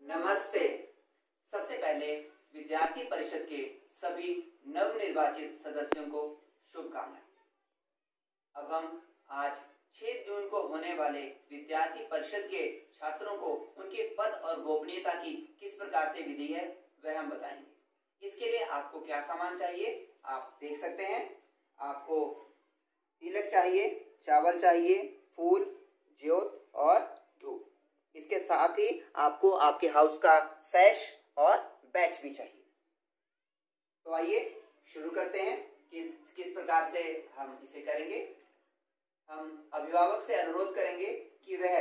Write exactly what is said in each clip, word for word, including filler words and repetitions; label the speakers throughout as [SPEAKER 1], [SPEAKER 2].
[SPEAKER 1] नमस्ते। सबसे पहले विद्यार्थी परिषद के सभी नवनिर्वाचित सदस्यों को शुभकामनाएं। अब हम आज छह जून को होने वाले विद्यार्थी परिषद के छात्रों को उनके पद और गोपनीयता की किस प्रकार से विधि है वह हम बताएंगे। इसके लिए आपको क्या सामान चाहिए आप देख सकते हैं। आपको तिलक चाहिए, चावल चाहिए, फूल, ज्योत और धूप। इसके साथ ही आपको आपके हाउस का सैश और बैच भी चाहिए। तो आइए शुरू करते हैं कि किस प्रकार से हम इसे करेंगे। हम अभिभावक से अनुरोध करेंगे कि वह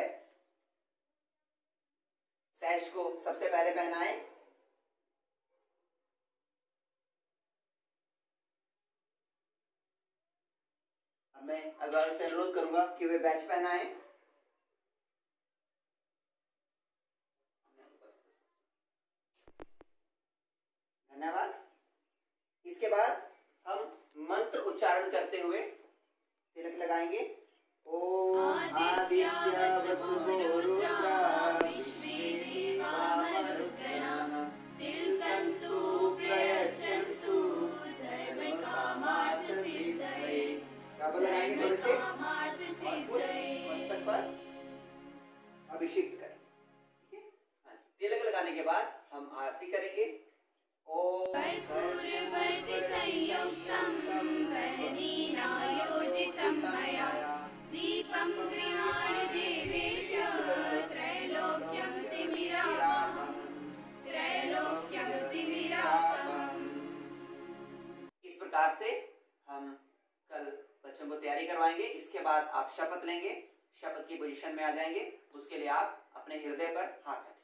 [SPEAKER 1] सैश को सबसे पहले पहनाएं। अब मैं अभिभावक से अनुरोध करूंगा कि वे बैच पहनाएं। धन्यवाद। इसके बाद हम मंत्र उच्चारण करते हुए तिलक लगाएंगे। ओम आदित्य वसुः रुद्रा विश्वे देवा मरुद्गणाः तिलकन्तु प्रयच्छन्तु धर्मकामार्थ सिद्धये। चावल लगाएंगे थोड़े से और मस्तक पर अभिषेक करें। ठीक है। तिलक लगाने के बाद हम आरती करेंगे।
[SPEAKER 2] कर्पूरवर्ति संयुक्तं वह्निनायोजितं मया दीपं गृहाण देवेश त्रैलोक्यं तिमिरापहं त्रैलोक्यं तिमिरापहम्।
[SPEAKER 1] इस प्रकार से हम कल बच्चों को तैयारी करवाएंगे। इसके बाद आप शपथ लेंगे, शपथ की पोजीशन में आ जाएंगे। उसके लिए आप अपने हृदय पर हाथ रखें।